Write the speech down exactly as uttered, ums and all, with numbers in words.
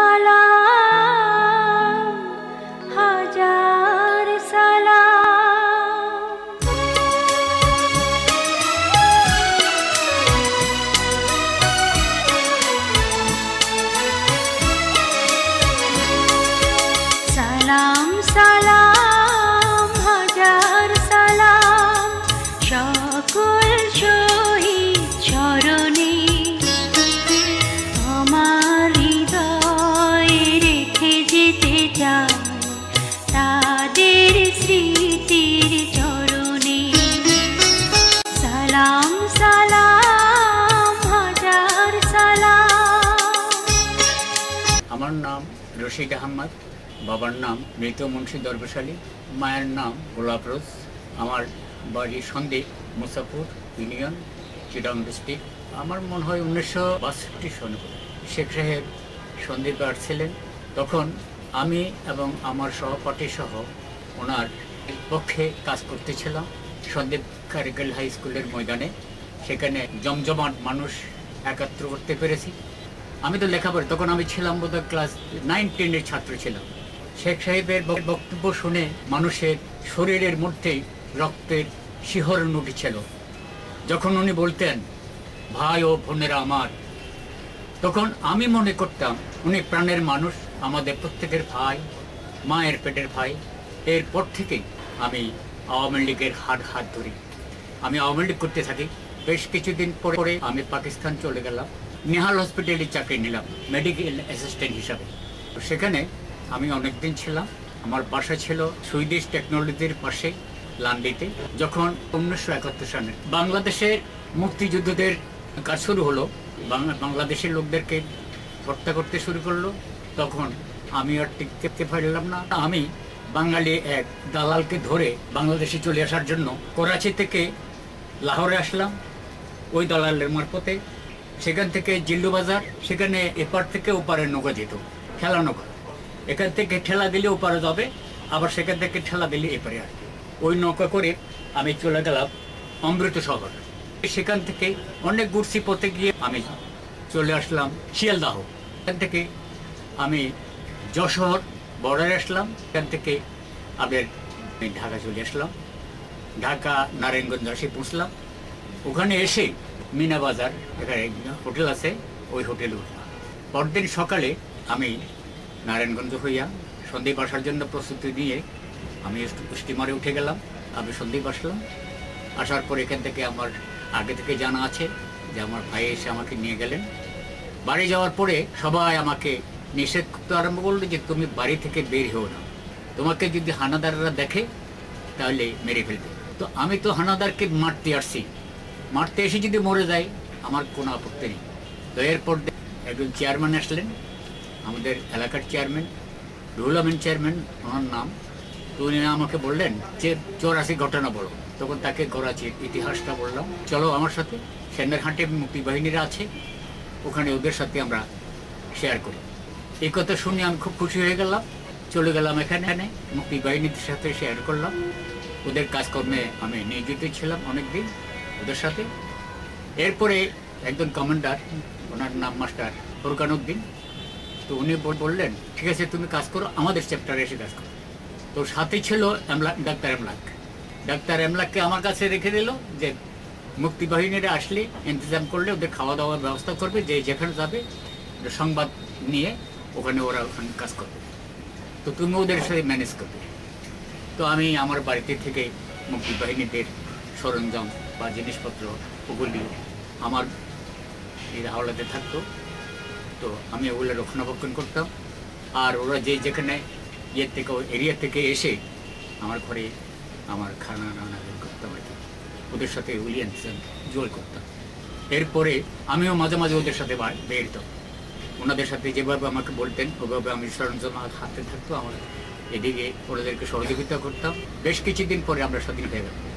হাজার সালাম। সালাম সালাম হাজার সালাম সকল শহীদ চরণে, আমার হৃদয়ে রেখে যেতে চাই তাদের স্মৃতির চরণে। সালাম সালাম হাজার সালাম। আমার নাম রশিদ আহমদ, বাবার নাম মৃত মুন্সি দরবেশ আলী, মায়ের নাম গোলাপ রোজ। আমার বাড়ি সন্দ্বীপ, মুসাফর ইউনিয়ন, চিটাগং ডিস্ট্রিক্ট। আমার মনে হয় উনিশশো বাষট্টি সনে শেখ সাহেব সন্দ্বীপে আসছিলেন। তখন আমি এবং আমার সহপাঠী সহ ওনার পক্ষে কাজ করতেছিলাম সন্দ্বীপ কারিগরি হাই স্কুলের ময়দানে। সেখানে জমজমাট মানুষ একাত্র করতে পেরেছি। আমি তো লেখাপড়া, তখন আমি ছিলাম বোধহয় ক্লাস নাইন টেনের ছাত্র ছিলাম। শেখ সাহেবের বক্তব্য শুনে মানুষের শরীরের মধ্যেই রক্তের শিহরণ উঠেছিল। যখন উনি বলতেন ভাই ও বোনেরা আমার, তখন আমি মনে করতাম উনি প্রাণের মানুষ, আমাদের প্রত্যেকের ভাই, মায়ের পেটের ভাই। এরপর থেকেই আমি আওয়ামী লীগের হাত হাত ধরি। আমি আওয়ামী লীগ করতে থাকি। বেশ কিছুদিন পরে আমি পাকিস্তান চলে গেলাম। নিহাল হসপিটালে চাকরি নিলাম মেডিকেল অ্যাসিস্ট্যান্ট হিসাবে। সেখানে আমি অনেক দিন ছিলাম। আমার বাসা ছিল সুইডিশ টেকনোলজির পাশে লান্ডিতে। যখন উনিশশো একাত্তর সালে বাংলাদেশের মুক্তিযুদ্ধদের কাজ শুরু হলো, বাংলাদেশের লোকদেরকে হত্যা করতে শুরু করলো, তখন আমি আর টিকতে পারলাম না। আমি বাঙালি এক দালালকে ধরে বাংলাদেশে চলে আসার জন্য করাচি থেকে লাহোরে আসলাম ওই দালালের মারফতে। সেখান থেকে জিল্লু বাজার, সেখানে এপার থেকে ওপারে নৌকা যেত, ঠেলা নৌকা। এখান থেকে ঠেলা দিলে ওপারে যাবে, আবার সেখান থেকে ঠেলা দিলে এপারে আসবে। ওই নৌকা করে আমি চলে গেলাম অমৃতসর। সেখান থেকে অনেক ঘুরছি পথে গিয়ে আমি চলে আসলাম শিয়ালদাহ। এখান থেকে আমি যশোর বর্ডারে আসলাম। এখান থেকে আবার ঢাকা চলে আসলাম। ঢাকা নারায়ণগঞ্জ এসে পৌঁছলাম। ওখানে এসে মিনা বাজার, এখানে হোটেল আছে, ওই হোটেলে উঠলাম। পরদিন সকালে আমি নারায়ণগঞ্জ হইয়া সন্দ্বীপ আসার জন্য প্রস্তুতি নিয়ে আমি স্টিমারে উঠে গেলাম। আমি সন্দ্বীপ আসলাম। আসার পর এখান থেকে আমার আগে থেকে জানা আছে যে আমার ভাই এসে আমাকে নিয়ে গেলেন। বাড়ি যাওয়ার পরে সবাই আমাকে নিষেধ করতে আরম্ভ করলো যে তুমি বাড়ি থেকে বের হও না, তোমাকে যদি হানাদাররা দেখে তাহলে মেরে ফেলবে। তো আমি তো হানাদারকে মারতে আসছি, মারতে এসে যদি মরে যায় আমার কোনো আপত্তি নেই। তো এরপর একজন চেয়ারম্যান আসলেন, আমাদের এলাকার চেয়ারম্যান, রুহুল আমিন চেয়ারম্যান ওনার নাম। তো উনি আমাকে বললেন যে চৌরাশি ঘটনা বলো। তখন তাকে করাচির ইতিহাসটা বললাম, চলো আমার সাথে, সেনারহাটে মুক্তিবাহিনীরা আছে, ওখানে ওদের সাথে আমরা শেয়ার করি। এই কথা শুনে আমি খুব খুশি হয়ে গেলাম। চলে গেলাম এখানে, এখানে মুক্তিবাহিনীর সাথে শেয়ার করলাম। ওদের কাজকর্মে আমি নিয়োজিত ছিলাম অনেকদিন ওদের সাথে। এরপরে একজন কমান্ডার, ওনার নাম মাস্টার ফোরকান উদ্দিন। তো উনি বললেন ঠিক আছে তুমি কাজ করো, আমাদের চ্যাপ্টারে এসে কাজ করো। তো সাথে ছিল এমলাক, ডাক্তার এমলাক। ডাক্তার এমলাককে আমার কাছে রেখে দিল যে মুক্তিবাহিনীরা আসলে ইন্তজাম করলে ওদের খাওয়া দাওয়ার ব্যবস্থা করবে, যে যেখানে যাবে সংবাদ নিয়ে ওখানে ওরা ওখানে কাজ করবে, তো তুমি ওদের সাথে ম্যানেজ করবে। তো আমি আমার বাড়িতে থেকে মুক্তিবাহিনীদের সরঞ্জাম বা জিনিসপত্র ওগুলি আমার এই হাওলাতে থাকতো। তো আমি ওগুলো রক্ষণাবেক্ষণ করতাম। আর ওরা যে যেখানে ইয়ের থেকে এরিয়া থেকে এসে আমার ঘরে আমার খানা রান্না করতাম আর কি, ওদের সাথে উলিয়ান জোল করতাম। এরপরে আমিও মাঝে মাঝে ওদের সাথে বেরতাম। ওনাদের সাথে যেভাবে আমাকে বলতেন ওভাবে আমি সরঞ্জাম হাতে থাকতো, আমার এদিকে ওনাদেরকে সহযোগিতা করতাম। বেশ কিছুদিন পরে আমরা স্বাধীন হয়ে গেলাম।